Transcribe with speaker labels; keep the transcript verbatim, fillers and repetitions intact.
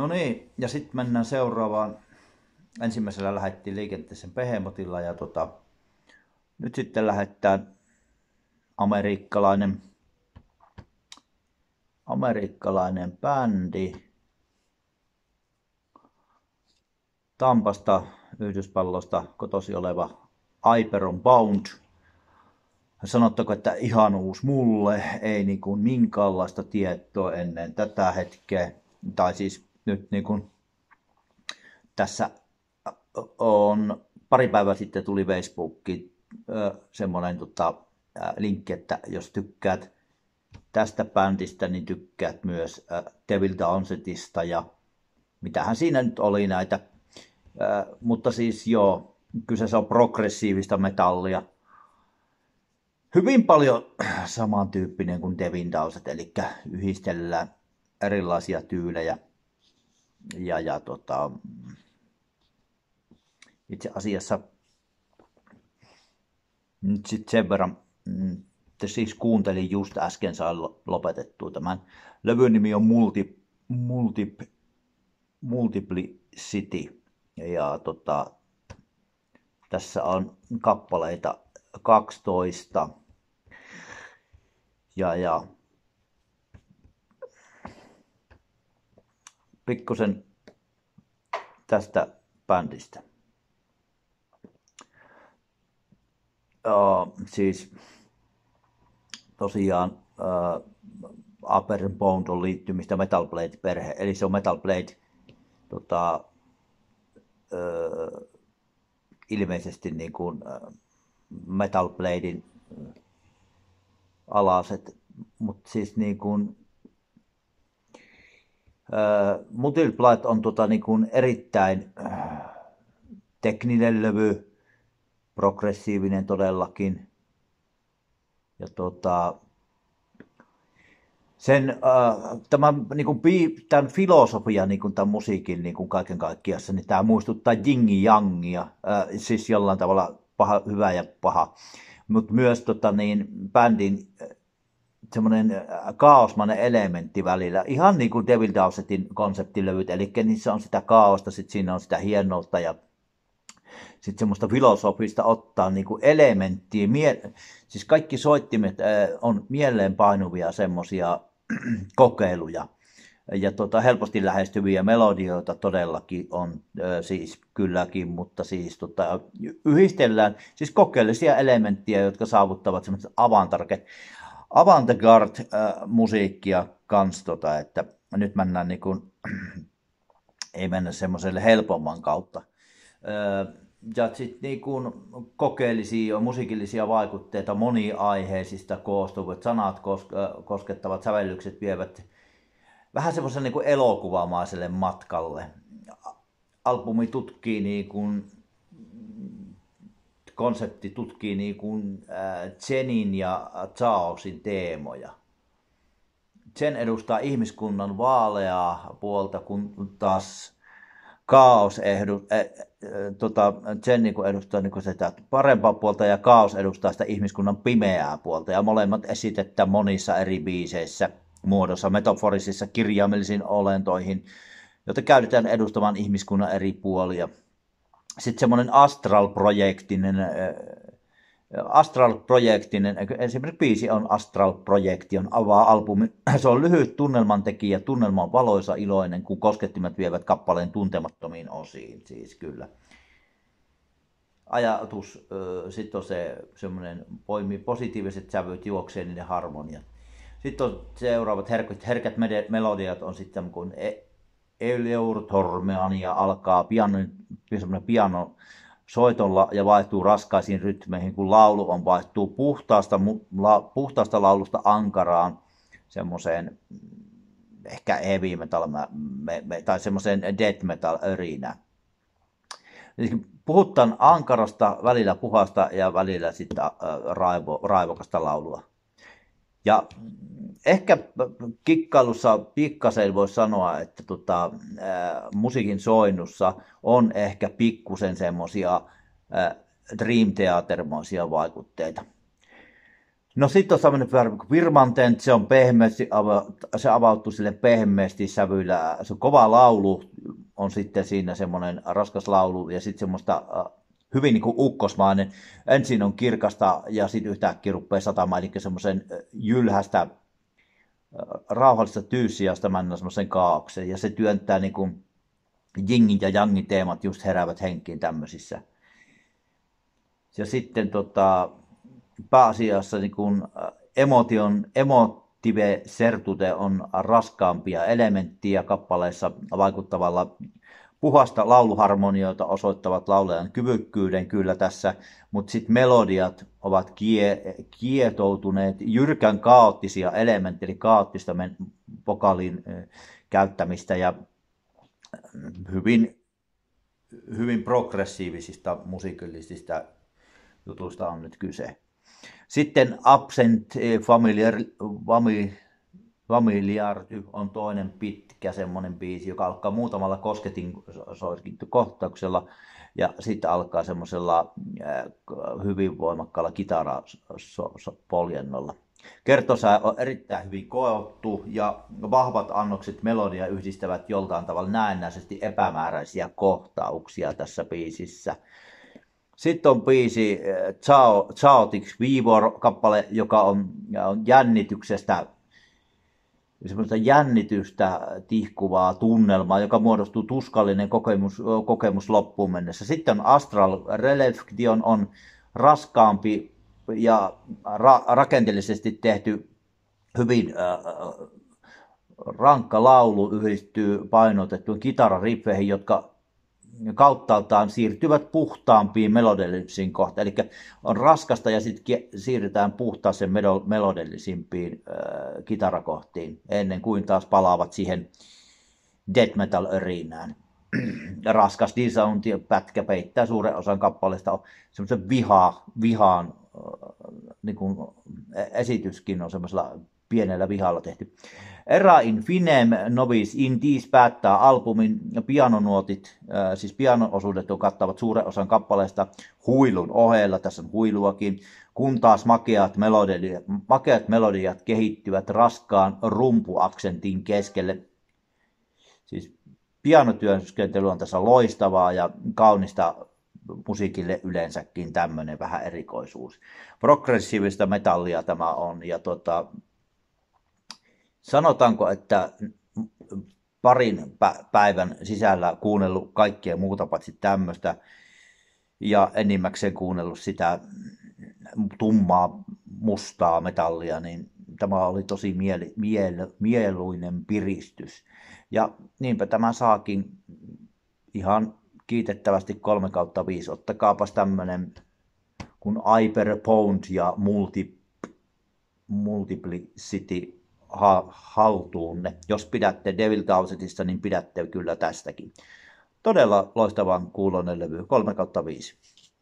Speaker 1: No niin, ja sitten mennään seuraavaan. Ensimmäisellä lähdettiin liikenteeseen Behemotilla ja tota, nyt sitten lähdetään amerikkalainen, amerikkalainen bändi Tampasta, Yhdysvalloista kotosi oleva Hyper Bound. Sanottako, että ihan uusi mulle, ei niin kuin minkäänlaista tietoa ennen tätä hetkeä. Tai siis nyt niin kuin tässä on pari päivää sitten tuli Facebookiin semmoinen tota, linkki, että jos tykkäät tästä bändistä, niin tykkäät myös Devil Townsendista ja mitähän siinä nyt oli näitä. Mutta siis joo, kyseessä on progressiivista metallia. Hyvin paljon samantyyppinen kuin Devil Townsend, eli yhdistellään erilaisia tyylejä. Ja, ja tota, itse asiassa nyt sitten sen verran, että siis kuuntelin just äsken, sain lopetettua tämän. Levyn nimi on Multi, Multi, Multiplicity. Ja tota, tässä on kappaleita kaksitoista. Ja, ja pikkusen tästä bändistä. Uh, siis tosiaan uh, Hyper Bound on liittymistä Metal Blade-perhe, eli se on Metal Blade tota, uh, ilmeisesti niin kuin uh, Metal Bladein uh, alaset, mutta siis niin kuin uh, Multiply on tota, niin kuin erittäin uh, tekninen levy, progressiivinen todellakin. Ja tota, sen, äh, tämän, niin kuin, tämän filosofia, niin kuin, tämän musiikin niin kuin kaiken kaikkiaan, niin tämä muistuttaa yin-yangia, äh, siis jollain tavalla paha, hyvä ja paha. Mutta myös tota, niin, bändin semmoinen kaosmainen elementti välillä, ihan niin kuin Devil Townsendin konseptilevyt, eli niissä on sitä kaaosta, sitten siinä on sitä hienoutta ja sitten semmoista filosofista ottaa niin kuin elementtiä, mie- siis kaikki soittimet äh, on mieleen painuvia semmoisia kokeiluja ja tota, helposti lähestyviä melodioita todellakin on äh, siis kylläkin, mutta siis tota, yhdistellään siis kokeellisia elementtejä, jotka saavuttavat semmoista avantgarde-musiikkia kans, tota, että nyt mennään niin kuin, ei mennä semmoiselle helpomman kautta. Äh, Ja sitten niin kokeellisia musiikillisia vaikutteita moniaiheisista koostuvat, sanat koskettavat, sävellykset vievät vähän semmoisen niin kuin elokuvamaiselle matkalle. Albumi tutkii niin kuin, konsepti tutkii niin kuin Zenin ja Chaosin teemoja. Zen edustaa ihmiskunnan vaaleaa puolta, kun taas Kaos ehdu, äh, tota, Zen niin edustaa niin sitä parempaa puolta ja kaos edustaa sitä ihmiskunnan pimeää puolta. Ja molemmat esitetään monissa eri biiseissä muodossa metaforisissa kirjaimellisiin olentoihin, joita käytetään edustamaan ihmiskunnan eri puolia. Sitten semmoinen astral-projektinen, äh, astral-projektinen, esimerkiksi biisi on Astral-projektion avaa albumi. Se on lyhyt tunnelmantekijä, tunnelma on valoisa, iloinen, kun koskettimet vievät kappaleen tuntemattomiin osiin, siis kyllä. Ajatus sitten on se semmoinen, poimii positiiviset sävyt, juoksee niiden harmonia. Sitten on seuraavat herkät, herkät melodiat on sitten kun Eleurtormania alkaa piano, piano soitolla ja vaihtuu raskaisiin rytmeihin, kun laulu on vaihtuu puhtaasta, la, puhtaasta laulusta ankaraan semmoiseen ehkä heavy metal me, me, tai semmoiseen death metal örinään. Puhutaan ankarasta, välillä puhasta ja välillä sitten raivo, raivokasta laulua. Ja ehkä kikkailussa pikkasen voisi sanoa, että tota, ää, musiikin soinnussa on ehkä pikkusen semmoisia Dream Theater-moisia vaikutteita. No sitten on tämmöinen Virmantent, se on pehmeästi, se avautuu sille pehmeästi sävyllä, se on kova laulu, on sitten siinä semmoinen raskas laulu ja sitten semmoista hyvin niin kuin ukkosmainen. Ensin on kirkasta ja sitten yhtäkkiä rupeaa satamaan, eli semmoisen jylhästä, rauhallista tyyssijasta mennä semmoisen kaauksen ja se työntää niin kuin jingin ja jangin teemat just heräävät henkiin tämmöisissä. Ja sitten tota, pääasiassa niin kun emotion, emotive sertute on raskaampia elementtiä kappaleissa vaikuttavalla puhasta lauluharmonioita osoittavat laulajan kyvykkyyden kyllä tässä, mutta sitten melodiat ovat kie, kietoutuneet jyrkän kaoottisia elementtejä, eli kaoottista vokaalin käyttämistä ja hyvin, hyvin progressiivisista musiikillisista jutuista on nyt kyse. Sitten Absent Familiar, Familiar on toinen pitkä semmoinen biisi, joka alkaa muutamalla kosketin kohtauksella ja sitten alkaa semmoisella hyvin voimakkaalla kitarapoljennolla. Kertosää on erittäin hyvin koottu ja vahvat annokset melodia yhdistävät joltain tavalla näennäisesti epämääräisiä kohtauksia tässä biisissä. Sitten on biisi Chaotix Vivor-kappale, joka on, on jännityksestä, semmoista jännitystä tihkuvaa tunnelmaa, joka muodostuu tuskallinen kokemus, kokemus loppuun mennessä. Sitten on Astral Reflection, on raskaampi ja ra- rakenteellisesti tehty hyvin äh, rankka laulu yhdistyy painotettuun kitarariffeihin, jotka kauttaaltaan siirtyvät puhtaampiin melodellisiin kohtaan. Eli on raskasta ja sitten siirrytään puhtaaseen melodellisimpiin äh, kitarakohtiin ennen kuin taas palaavat siihen death metal örinään. Raskas D-sound pätkä peittää suuren osan kappaleesta. Semmoisen viha, vihaan äh, niin kuin esityskin on semmoisella pienellä vihalla tehty. Era infinem novis in dis päättää albumin pianonuotit, äh, siis piano-osuudet on kattavat suuren osan kappaleesta huilun ohella, tässä on huiluakin, kun taas makeat melodiat, makeat melodiat kehittyvät raskaan rumpuaksentin keskelle. Siis pianotyöskentely on tässä loistavaa ja kaunista musiikille yleensäkin tämmöinen vähän erikoisuus. Progressiivista metallia tämä on ja tota, sanotaanko, että parin päivän sisällä kuunnellut kaikkea muuta paitsi tämmöistä ja enimmäkseen kuunnellut sitä tummaa, mustaa metallia, niin tämä oli tosi mieli, miel, mieluinen piristys. Ja niinpä tämä saakin ihan kiitettävästi kolme kautta viisi. Ottakaapas tämmönen kuin Hyper Pound ja Multi, Multiplicity haltuunne. Jos pidätte Devil Tausetista, niin pidätte kyllä tästäkin. Todella loistavan kuuloinen levy, kolme kautta viisi.